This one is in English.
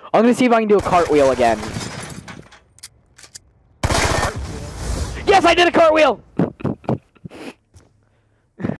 I'm gonna see if I can do a cartwheel again. Cartwheel. Yes, I did a cartwheel!